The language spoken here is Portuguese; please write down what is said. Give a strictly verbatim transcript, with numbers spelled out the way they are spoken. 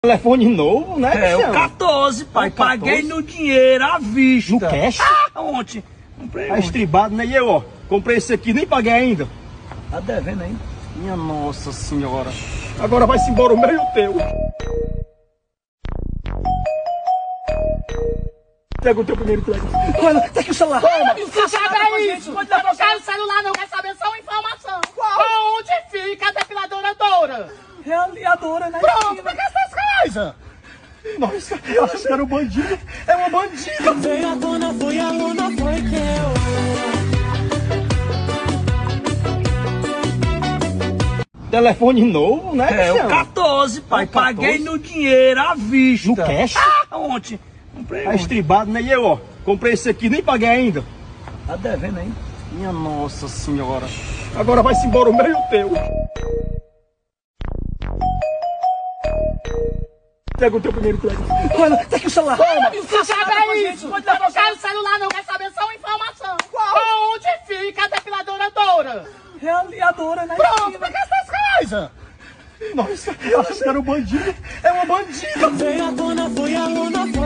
Telefone novo, né, É, Cristiano? o quatorze, pai. É o quatorze? Paguei no dinheiro, à vista. No cash? Ah, ontem. Comprei Tá ontem. estribado, né? E eu, ó, comprei esse aqui, nem paguei ainda. Tá devendo ainda? Minha nossa senhora. Agora vai-se embora o meu e o teu. Pega o teu primeiro entrega. Olha, tá aqui o celular. Toma. Você sabe é isso? Pode Eu levar não quero o celular, não. Quero saber só uma informação. Qual? Onde fica a depiladora Dora? Realiadora, né? Pronto, pra que essas coisas? Nossa, eu achei que era um bandido. É uma bandida. Veio a dona, foi a luna, foi que eu. Telefone novo, né, É, o Cristiano? quatorze, pai. É o quatorze? Paguei no dinheiro, à vista. No cash? Ah, ontem. Comprei Tá ontem. estribado, né? E eu, ó, comprei esse aqui, nem paguei ainda. Tá devendo ainda? Minha nossa senhora. Agora vai-se embora o meu e o teu. Pega o teu primeiro entrega. Olha, tá aqui o celular. Toma. Você sabe é isso? Pode Eu levar não quero o celular, não. Quero saber só uma informação. Qual? Onde fica a depiladora Dora? Realiadora, né? Pronto, pra que essas coisas? Nossa, eu achei que era um bandido. É uma bandida. Veio a dona, foi a luna, foi